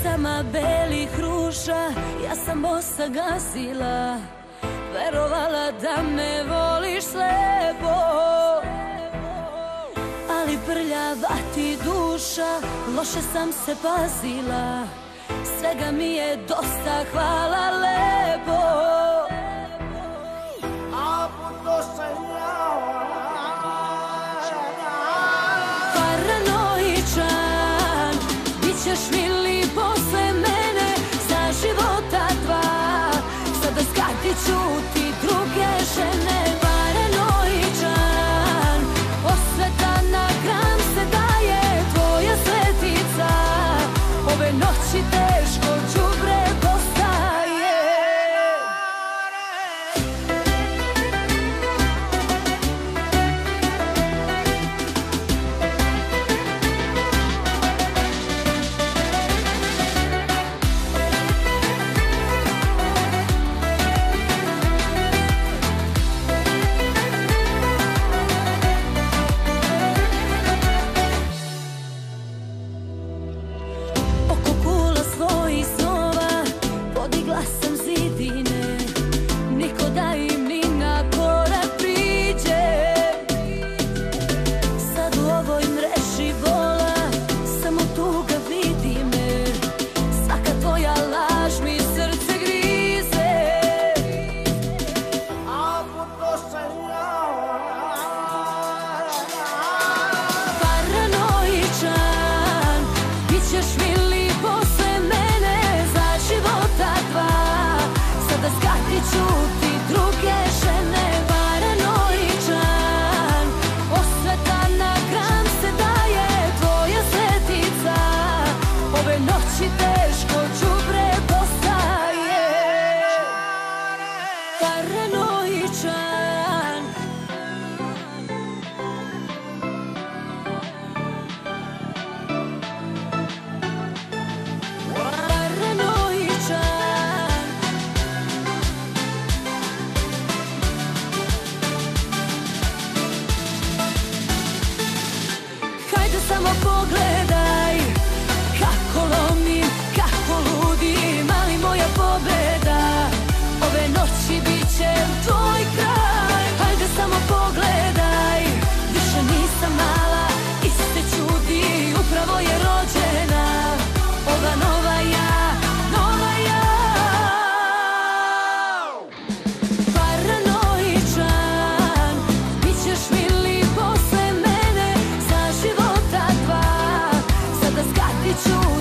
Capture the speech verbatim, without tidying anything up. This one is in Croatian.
Usama belih ruža, ja sam bosa gazila, verovala da me voliš slepo. Ali prljava ti duša, loše sam se pazila, svega mi je dosta, hvala lepo. Paranoičan, bit ćeš mili posle mene, za života dva, sada skatit ću ti druge žene. Paranoičan, osveta na gram se daje, tvoja svetica, ove noći teško đubre postaje. Samo pogledaj kako lomim, kako ludim, ali moja pobeda ove noći bit će tvoj kraj. Hajde samo pogledaj, više nisam mala, iste čudi, upravo je rođena ova nova ja, nova ja. Paranoičan, bit ćeš mili posle mene, za život ću